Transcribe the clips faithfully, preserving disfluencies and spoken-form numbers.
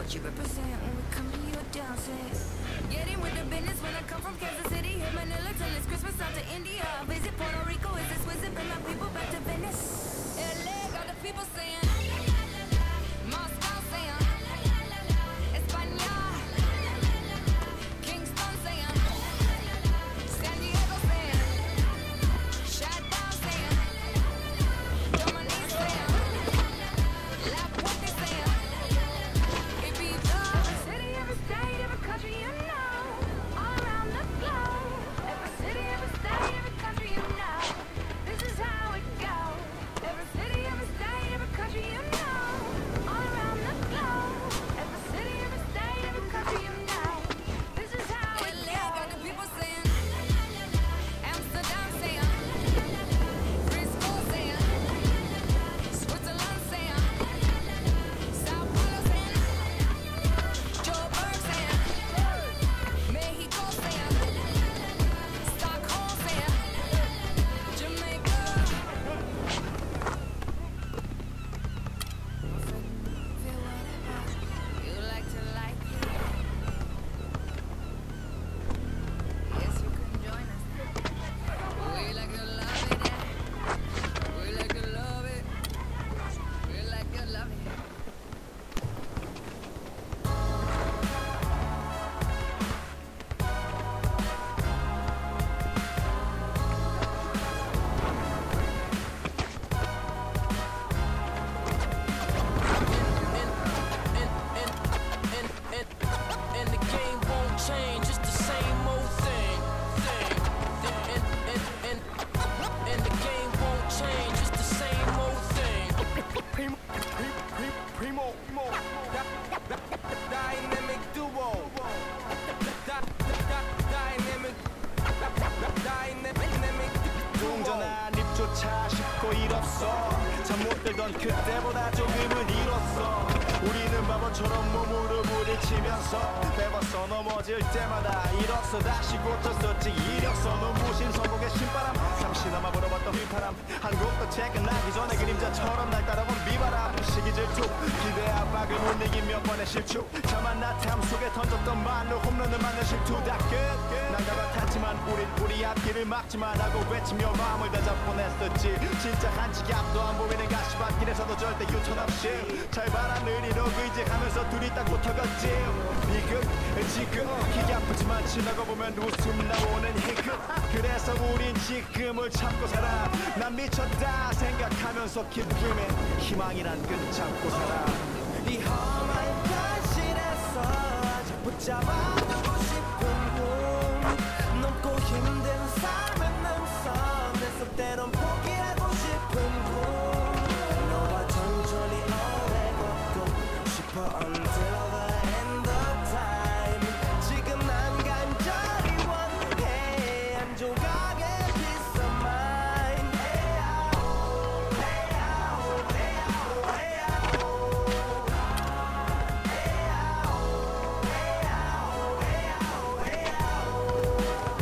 what you represent when we come to your downset. Getting with the business when I come from Kansas City. Hit Manila till it's Christmas out to India. Visit Puerto Rico, is this visit? Bring my people back to Venice. L A got the people saying Moscow saying España. Kingston saying San Diego saying Shut down saying Germany saying La Puente saying it be every city, every state, every country you know, all around the globe. Every city, every state, every country you know, this is how it goes. Every city, every state, every country you know, all around the globe. Every city, every state, every country you know, this is how it goes. Got the people saying Amsterdam saying Frisco saying Switzerland saying Sao Paulo saying Joburg saying Mexico saying Stockholm saying Jamaica. Feel whatever you like to like it. Yes, you can join us. We like to love it. We like to love it. We like to love it. And the game won't change, it's the same old thing. thing. And, and, and, and the game won't change, it's the same old thing. Primo, primo, primo, dynamic duo, dynamic, dynamic. 동전한 입조차 쉽고 일 없어. 잠 못 들던 그때보다 조금은 잃었어. 우리는 바보처럼 몸으로 부딪히면서 배웠어. 넘어질 때마다 잃었어. 다시 고쳤었지. 이력서 눈부신 성공의 신바람. 잠시나마 불어봤던 휘파람. 한 곡도 퇴근하기 전에 그림자처럼 날 따라온 비바람. 시기 질투 기대 압박을 못 이긴 몇 번의 실축. 자만 나탐 속에 던졌던 말로 홈런을 맞는 실투. 다 끝. 난 갈아탔지만 우린 우리 앞길을 막지만 하고 외치며 마음을 다잡보냈었지. 진짜 한치 앞도 안 보이는 가시밭길에서도 절대 유턴 없이 잘바람을 이루고 의지하면서 둘이 딱 붙어갔지. 비극 지금 기가 아프지만 지나고 보면 웃음 나오는 희극. 그래서 우린 지금을 참고 살아. 난 미쳤다 생각하면서 keep dreaming. 희망이란 끈 잡고 살아. 이 험한 현실에서 아직 붙잡아두고 싶은 꿈. 넘고 힘든 삶의 능선에서 때론 포기하고 싶은 꿈. 너와 천천히 오래 걷고 싶어 until the end of time. 지금 난 간절히 원해 한 조각의 peace of mind. 에야오 에야오 에야오 에야오 에야오 에야오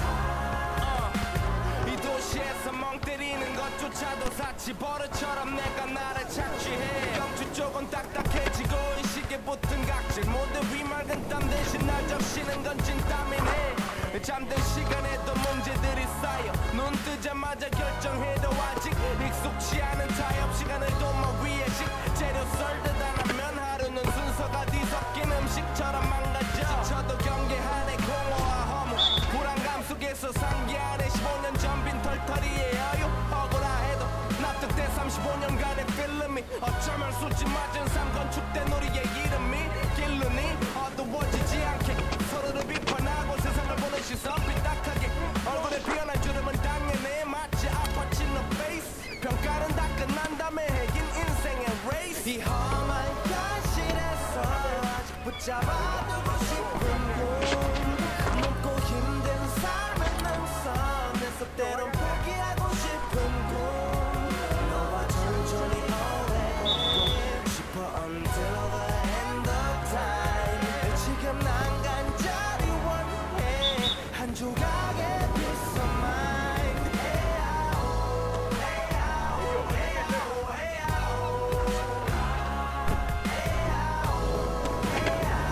에야오. 이 도시에서 멍 때리는 것조차도 사치 버릇처럼 내가 나를 착취해. 경추 쪽은 딱딱해지고 이 시계 붙은 각질 모두 위맑은 땀 대신 날 적시는 건 찐땀이네. 잠든 시간에도 문제들이 쌓여 눈 뜨자마자 결정해도 아직 익숙치 않은 타협 시간을 도마 위에 식재료 썰듯 안 하면 하루는 순서가 뒤섞인 음식처럼 망가져. 지쳐도 경계하네 공허와 허무 불안감 속에서 상기하네. 십오 년 전 빈 털터리의 여유 억울해도 납득돼. 삼십오 년간의 필름이 어쩌면 수지 맞은 삶 건축된 우리의 이름이 길르니 어두워지지 않게 서로를 비판하고 세상을 보는 시선 삐딱하게 얼굴에 피어난 주름은 당연해. 마치 아파친 너 페이스. 평가는 다 끝난 다음에 핵인 인생의 레이스. 이 험한 현실에서 아직 붙잡아두고 싶은 꿈. 높고 힘든 삶의 능선에서 때론 포기하고 싶은 꿈. 너와 천천히 오래 걷고 싶어 until the end of time. 지금 난 간절히 원해 한 조각의 peace of mind. 에야오 에야오 에야오 에야오 에야오 에야오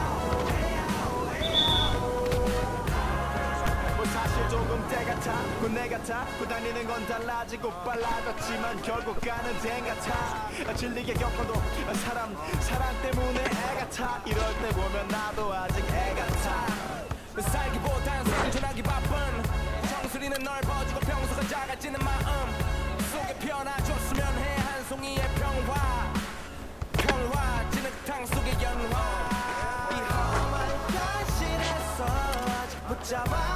타고 다니는 건 달라지고 빨라졌지만 결국 가는 데 같아. 질리게 겪어도 사람 사랑 때문에 애가 타. 이럴 때 보면 나도 아직 애 같아. 살기보단 생존하기 바쁜 정수리는 넓어지고 평소가 작아지는 마음 속에 변화줬으면 해. 한 송이의 평화 평화 진흙탕 속의 연화. 이 험한 현실에서 아직 붙잡아